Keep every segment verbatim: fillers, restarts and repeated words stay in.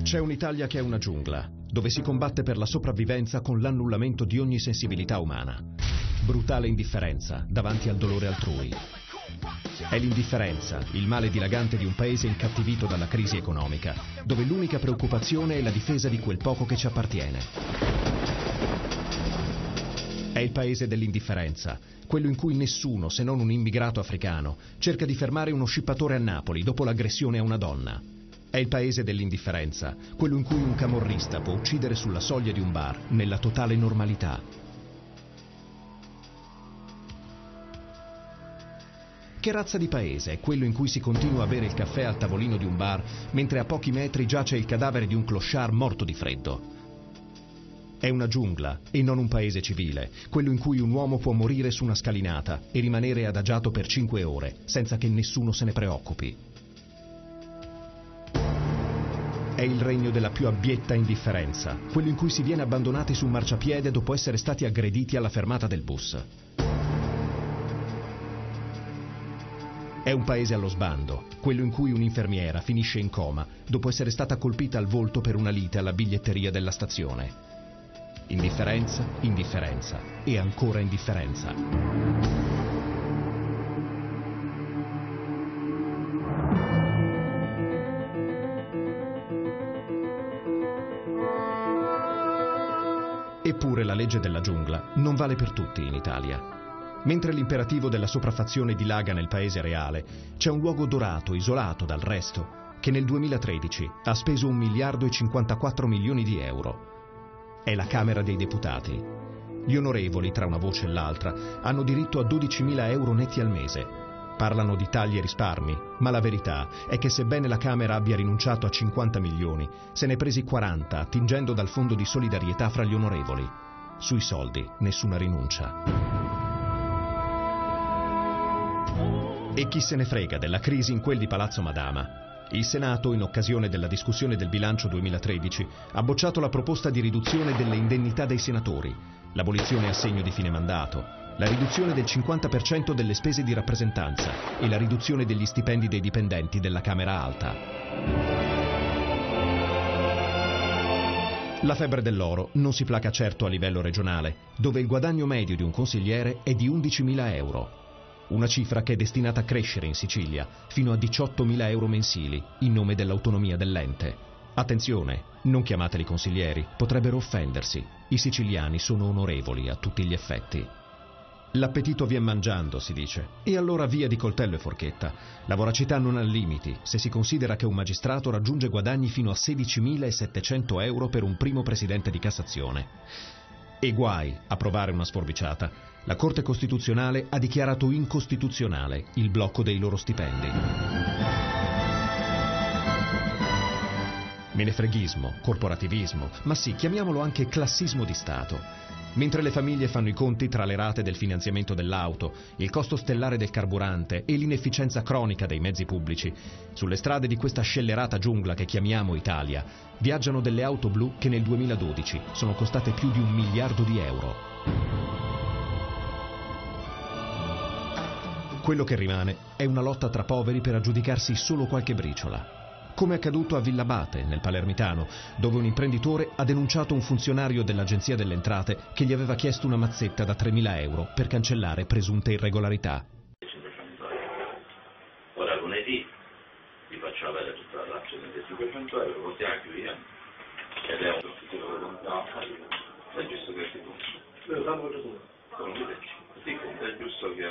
C'è un'Italia che è una giungla, dove si combatte per la sopravvivenza con l'annullamento di ogni sensibilità umana. Brutale indifferenza davanti al dolore altrui. È l'indifferenza, il male dilagante di un paese incattivito dalla crisi economica, dove l'unica preoccupazione è la difesa di quel poco che ci appartiene. È il paese dell'indifferenza, quello in cui nessuno, se non un immigrato africano, cerca di fermare uno scippatore a Napoli dopo l'aggressione a una donna. È il paese dell'indifferenza, quello in cui un camorrista può uccidere sulla soglia di un bar, nella totale normalità. Che razza di paese è quello in cui si continua a bere il caffè al tavolino di un bar, mentre a pochi metri giace il cadavere di un clochard morto di freddo? È una giungla e non un paese civile, quello in cui un uomo può morire su una scalinata e rimanere adagiato per cinque ore, senza che nessuno se ne preoccupi. È il regno della più abbietta indifferenza, quello in cui si viene abbandonati su un marciapiede dopo essere stati aggrediti alla fermata del bus. È un paese allo sbando, quello in cui un'infermiera finisce in coma dopo essere stata colpita al volto per una lite alla biglietteria della stazione. Indifferenza, indifferenza e ancora indifferenza. Eppure la legge della giungla non vale per tutti in Italia. Mentre l'imperativo della sopraffazione dilaga nel paese reale, c'è un luogo dorato, isolato dal resto, che nel duemilatredici ha speso un miliardo e cinquantaquattro milioni di euro. È la Camera dei Deputati. Gli onorevoli, tra una voce e l'altra, hanno diritto a dodicimila euro netti al mese. Parlano di tagli e risparmi, ma la verità è che sebbene la Camera abbia rinunciato a cinquanta milioni, se ne è presi quaranta attingendo dal fondo di solidarietà fra gli onorevoli. Sui soldi nessuna rinuncia. E chi se ne frega della crisi in quel di Palazzo Madama? Il Senato, in occasione della discussione del bilancio duemilatredici, ha bocciato la proposta di riduzione delle indennità dei senatori, l'abolizione a segno di fine mandato, la riduzione del cinquanta per cento delle spese di rappresentanza e la riduzione degli stipendi dei dipendenti della Camera Alta. La febbre dell'oro non si placa certo a livello regionale, dove il guadagno medio di un consigliere è di undicimila euro. Una cifra che è destinata a crescere in Sicilia fino a diciottomila euro mensili in nome dell'autonomia dell'ente. Attenzione, non chiamateli consiglieri, potrebbero offendersi. I siciliani sono onorevoli a tutti gli effetti. L'appetito vien mangiando, si dice. E allora via di coltello e forchetta. La voracità non ha limiti, se si considera che un magistrato raggiunge guadagni fino a sedicimilasettecento euro per un primo presidente di Cassazione. E guai a provare una sforbiciata. La Corte Costituzionale ha dichiarato incostituzionale il blocco dei loro stipendi. Menefreghismo, corporativismo, ma sì, chiamiamolo anche classismo di Stato. Mentre le famiglie fanno i conti tra le rate del finanziamento dell'auto, il costo stellare del carburante e l'inefficienza cronica dei mezzi pubblici, sulle strade di questa scellerata giungla che chiamiamo Italia, viaggiano delle auto blu che nel duemiladodici sono costate più di un miliardo di euro. Quello che rimane è una lotta tra poveri per aggiudicarsi solo qualche briciola. Come accaduto a Villabate, nel Palermitano, dove un imprenditore ha denunciato un funzionario dell'Agenzia delle Entrate che gli aveva chiesto una mazzetta da tremila euro per cancellare presunte irregolarità. Ora lunedì vi faccio avere tutta la trazione dei cinquecento euro, così anche via. Ed è un titolo che non è giusto che si può. Sì, è giusto che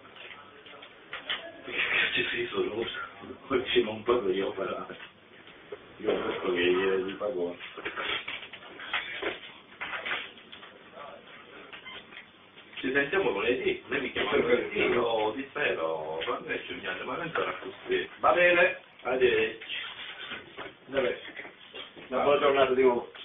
ci si solusa. Perché non proprio io operare. Io ho detto che gli pago. Ci sentiamo lunedì, lei mi chiama lunedì, io ti spero, quando è ci andiamo, ma non sarà così. Va bene, arrivederci. Vabbè, una buona giornata di nuovo.